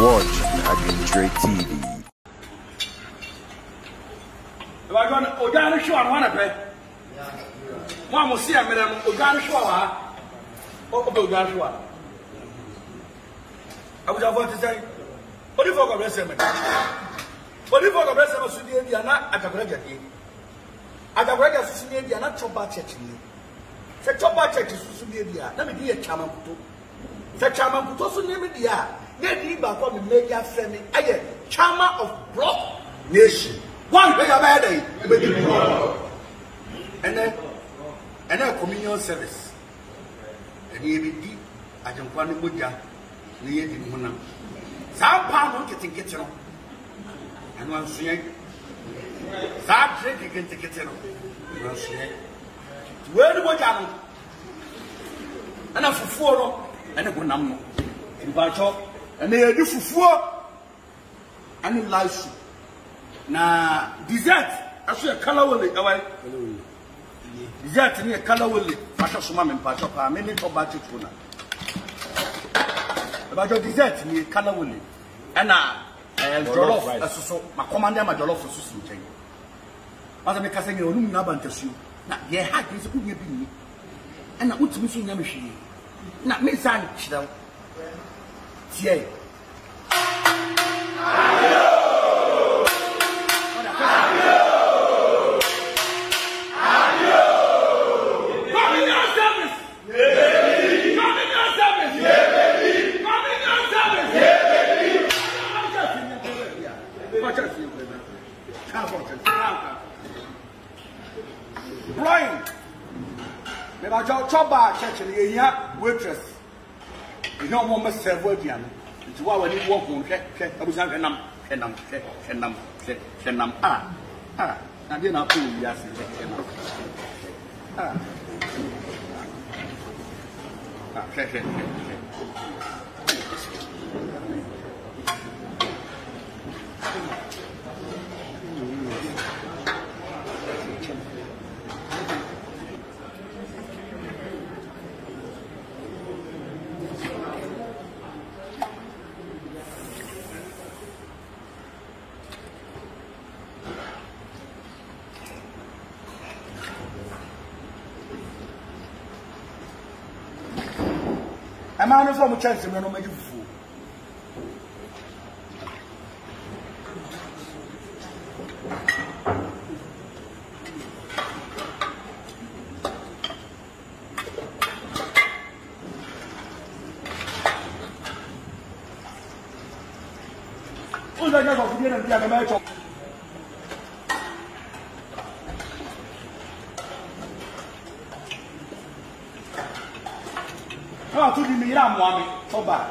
watch Adventure TV. I want to show one of it. One will see a madam Ogana Shower. Ogana. I would have wanted to say, what if I got rest of it? What if I got rest of us? They are not at a regular. At a regular, they are not Chopa Church. The Chopa Church is Susudia. Let me be a chairman. The chairman put also name it. Get me back on the media family. I Chama of Block Nation. One big day, and then communion service. And he be I don't want to put ya near the Mona. Some pound getting and one swing. Some drinking to get one swing. Where do we go? And a Fufu and a Bonamo. In Bacho, and they are Fufu and in life. Na dessert aso e color wole awai dessert ni e color wole fashion suma me pa shop me ni to ba chifu na ba jo dessert ni e color wole e na jollof asoso ma command ma jollof asoso nchen ma me kasa ni onum na ba ntasu na ye ha ki so kunye bi ni e na utumi so nya me hwie na me san chidam tie Brian, maybe I chop back actually here waitress. You don't want to serve with you. It's why when you walk on check, I was having them. I didn't have to yes. I'm out of chance to run on my fool. Who's that guy for being a match? Oh, to the Miram one, so bad.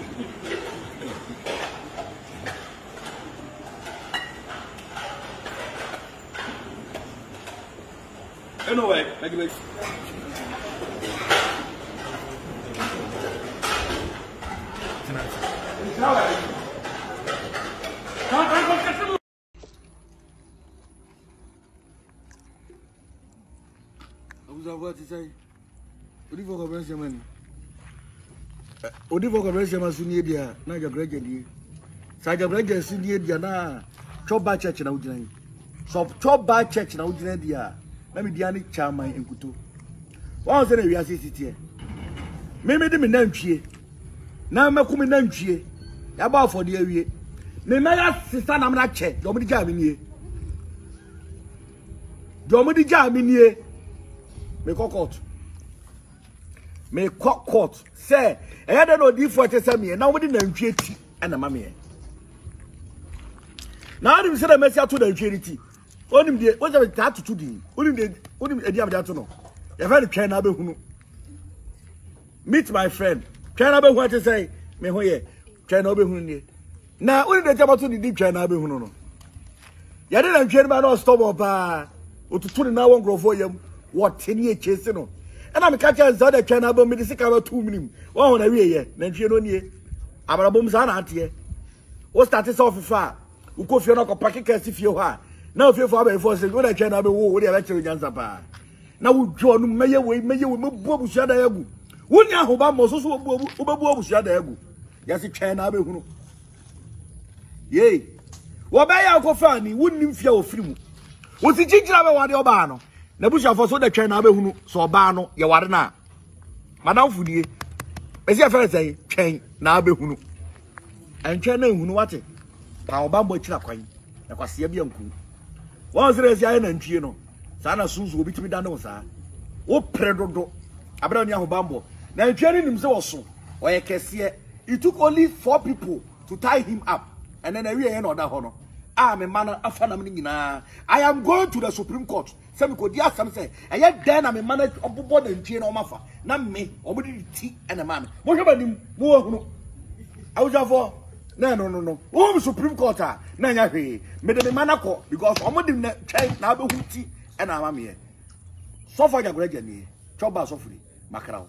Anyway, make it. Who's that word to say? What do you want to raise your money? Odi for conversion masuni dia na jagraje die sa jagraje sini dia na choba church na ugina so choba church na ugina dia na me dia ni chairman enkuto won se na wi asisi me de me nantwie na makumi nantwie ya ba for de awie me na ya sisa na mna che do mo di ja me nie me kokot me court say e had no D40 say na we dey nantwie ti na ma me na adi say na mesi ato nantwie ti onim de wo say ta tutu di onim edi am de ato no e fa twen na behunu meet my friend twen na behunu te say me ho ye twen na behunu ni na onim de jabato di twen na behunu no ya de nantwie ba no stop oba otutu ni na won grofo yam what ni e chese no and I'm catching the China bomb medical 2 minutes. One on a way, Nancy no near. Abrabum Zanati. What started off far? Who go for a packet if you are. Now, if you're for saying, what I China be war, what actually Janzapa. Now, John may away, may you Bobu Shadabu. Wouldn't you have Obama Bobu Shadabu? Yes, China be who. Yay. Wobaya ko fa ni wunnim fia ofiri mu. Wo si chichira be wade oba no. Na busha fo so da twen na be hunu so oba no ye ware na. Madam fudie. Esi afere say twen na be hunu. Antwen na hunu wate. Pa oba mbo chira kwan. Na kwase bia nku. Won sere esi aye na ntwie no. Sa na sunzu obi timi dan no sa. Wo predodo. Abra ni ahobambo. Na ntwie ni nim se wo so. Oye kese. It took only 4 people to tie him up. And then every end of that honor. I'm a man of I am going to the Supreme Court. Some could yes, some say, and yet then I'm a man of board and chain on my fa. Not me, or tea and a man. What about him? I was for no. Oh, Supreme Court, Nanya, made a manako because I'm with the chain now tea and I'm here. So far, you're great, Choba Sofri, Macau.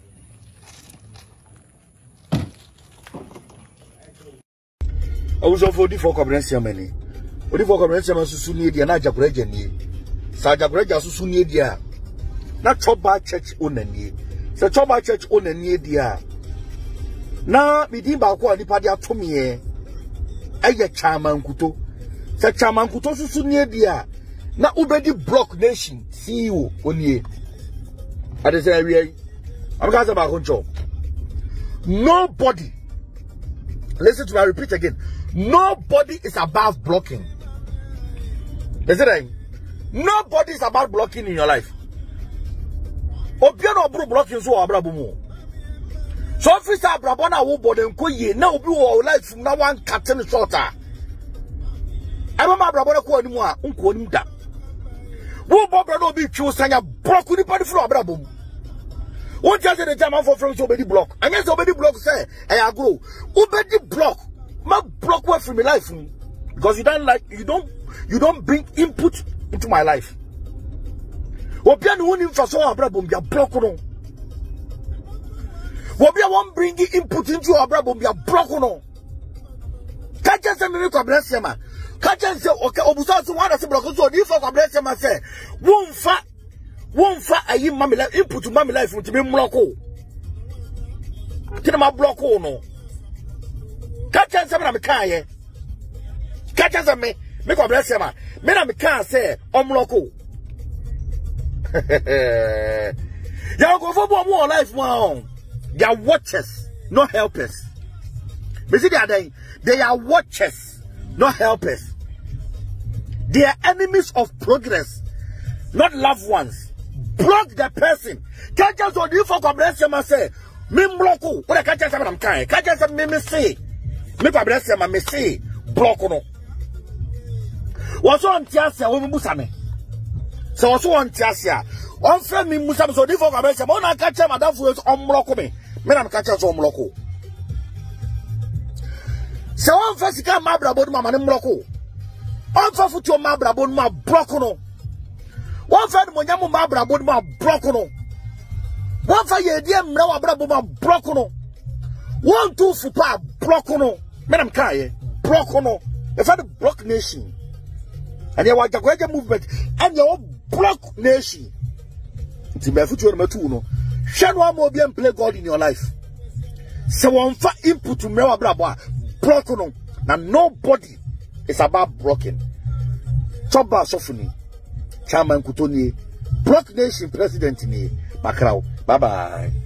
I was for the for comprehension many. Odi for comprehension susuni dia na jagureja ni. Sa jagureja susuni dia. Na Choba church onani. Se Choba church onani dia. Na midin ba ko ani pa dia tomi e. Eye chairman kuto. Se chairman kuto susuni dia. Na ubedi block nation CEO oni. Ade say we. Am ga say ba ko ncho. Nobody. Listen to me, I repeat again. Nobody is above blocking. Is it right? Nobody is about blocking in your life. Obiano bro blocking so abrabumo. So officer abrabona wo boden ko ye na obi wo life from na one cutting shorter. Ema abrabona ko animu a nko onim da. Wo bobra no bi twu sanya block ni padi fro abrabum. What just the German for from somebody block? And yes, somebody block say, I grow. Obedi block. My block work from my life. Because you don't bring input into my life. Obian won for so abrabum ya block no. Obia won't bring input into abrabum ya block no. Catch us and make a bless him. Catch us okay, obusa so one as block so if for bless him say, won't fa ayi mami life input to mami life to be mloko. Kina ma bloko no. Catch us na me kan ye. Catch us me ko bless him. Me na me kan say omloko. Ya go for more life one. They are watchers, not helpers. Me see they are watchers, not helpers. They are enemies of progress, not loved ones. Block the person. Can't just do you for bless him and say, me blocko. What I can't just say I'm kind. Can't just say me say. Me for bless him and me say block no. What's on Tiasia? We musame. So what's on Tiasia? On friend me musame. So for bless him. On I catch him. Madam for on blocko me. Me na catch him on blocko. So on first come my brabo ma man blocko. On for future my brabo ma blocko no. One friend monyamu ma brabo ma blocko no. One for ye dear mra brabo ma blocko no. 1 2 fupa blocko no. Me na kai blocko no. If I the block nation. And you want to movement and your block nation. It's my future number 2 no. Shall one more be and play God in your life. So one for input to me brabo block no. Now nobody is about blocking. Choba sofuni. Chairman Kutoni, Block Nation President ni Macau. Bye bye.